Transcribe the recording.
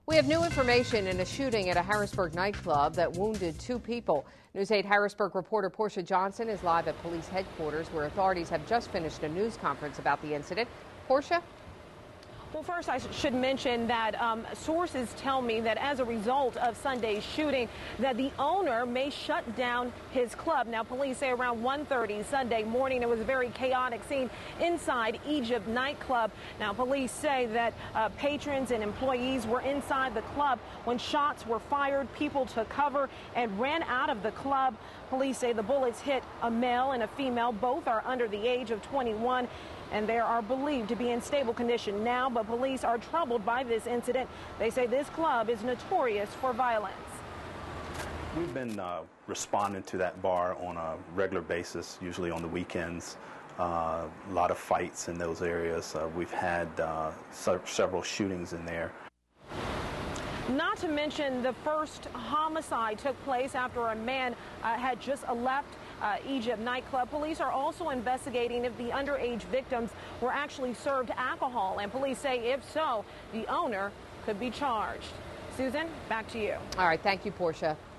We have new information in a shooting at a Harrisburg nightclub that wounded 2 people. News 8 Harrisburg reporter Porcha Johnson is live at police headquarters, where authorities have just finished a news conference about the incident. Portia? Well, first, I should mention that sources tell me that as a result of Sunday's shooting, that the owner may shut down his club. Now, police say around 1:30 Sunday morning, it was a very chaotic scene inside Egypt nightclub. Now, police say that patrons and employees were inside the club when shots were fired. People took cover and ran out of the club. Police say the bullets hit a male and a female. Both are under the age of 21. And they are believed to be in stable condition now, but police are troubled by this incident. They say this club is notorious for violence. We've been responding to that bar on a regular basis, usually on the weekends. A lot of fights in those areas. We've had several shootings in there. Not to mention the first homicide took place after a man had just left Egypt nightclub. Police are also investigating if the underage victims were actually served alcohol, and police say if so, the owner could be charged. Susan, back to you. All right, thank you, Portia.